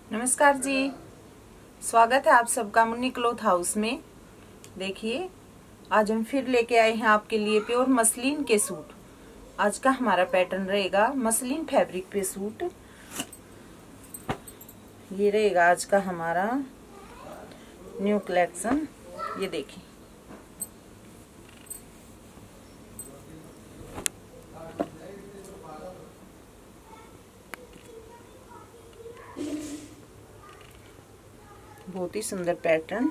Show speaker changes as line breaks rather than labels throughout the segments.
नमस्कार जी, स्वागत है आप सबका मुन्नी क्लॉथ हाउस में। देखिए, आज हम फिर लेके आए हैं आपके लिए प्योर मसलिन के सूट। आज का हमारा पैटर्न रहेगा मसलिन फैब्रिक पे सूट। ये रहेगा आज का हमारा न्यू कलेक्शन। ये देखिए, बहुत ही सुंदर पैटर्न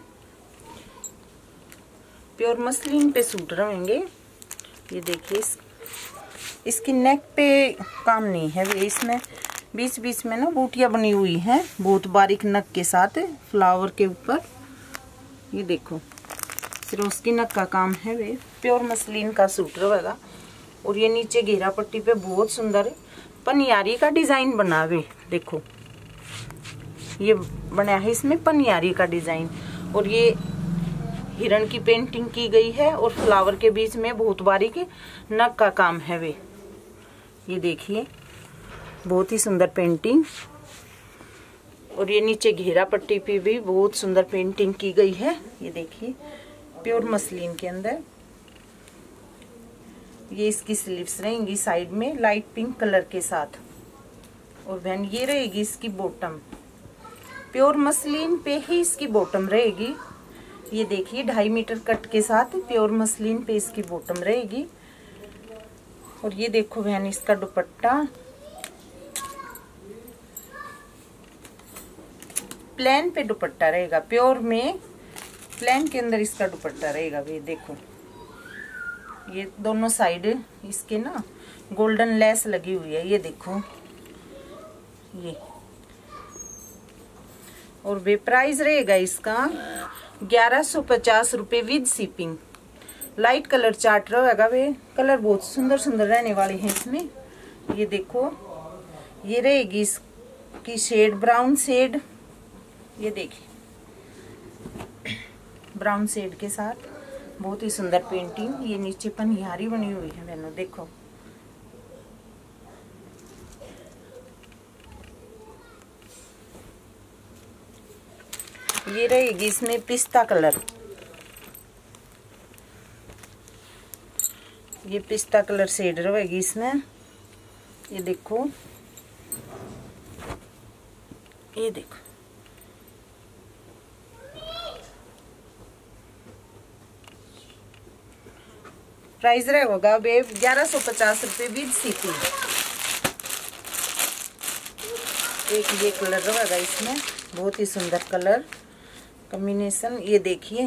प्योर मसलिन पे सूट रहेंगे। ये देखिए, इसकी नेक पे काम नहीं है, इसमें बीच बीच में ना बूटियां बनी हुई हैं बहुत बारीक नक के साथ फ्लावर के ऊपर। ये देखो, सिर्फ उसकी नक का काम है। वे प्योर मसलिन का सूट रहेगा। और ये नीचे घेरा पट्टी पे बहुत सुंदर पनियारी का डिजाइन बना हुए। देखो, ये बना है इसमें पनियारी का डिजाइन, और ये हिरण की पेंटिंग की गई है और फ्लावर के बीच में बहुत बारीक नग का काम है। वे ये देखिए, बहुत ही सुंदर पेंटिंग। और ये नीचे घेरा पट्टी पे भी बहुत सुंदर पेंटिंग की गई है। ये देखिए, प्योर मसलिन के अंदर ये इसकी स्लीव्स रहेंगी साइड में लाइट पिंक कलर के साथ। और बहन ये रहेगी इसकी बॉटम, प्योर मसलिन पे ही इसकी बॉटम रहेगी। ये देखिए, 2.5 मीटर कट के साथ प्योर मसलिन पे इसकी बॉटम रहेगी। और ये देखो बहन, इसका दुपट्टा प्लेन पे दुपट्टा रहेगा। प्योर में प्लेन के अंदर इसका दुपट्टा रहेगा। ये देखो, ये दोनों साइड इसके ना गोल्डन लेस लगी हुई है। ये देखो ये। और वे प्राइस रहेगा इसका 1150 रुपये with shipping. Light colour chart रहेगा। वे कलर बहुत सुंदर सुंदर रहने वाले हैं इसमें। ये देखो, ये रहेगी इसकी शेड ब्राउन शेड। ये देखिए, ब्राउन शेड के साथ बहुत ही सुंदर पेंटिंग। ये नीचे पनियारी बनी हुई है बहनों, देखो। ये रहेगी इसमें पिस्ता कलर। ये पिस्ता कलर शेड रहेगी इसमें। ये देखो, ये देखो, प्राइस रहेगा 1150 रुपये विद शिपिंग। एक ये कलर रहेगा इसमें, बहुत ही सुंदर कलर कॉम्बिनेशन। ये देखिए,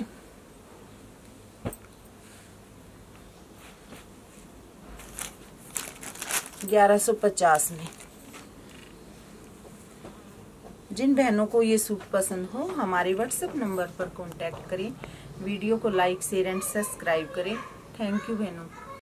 $1150 में। जिन बहनों को ये सूट पसंद हो हमारे व्हाट्सएप नंबर पर कांटेक्ट करें। वीडियो को लाइक शेयर एंड सब्सक्राइब करें। थैंक यू बहनों।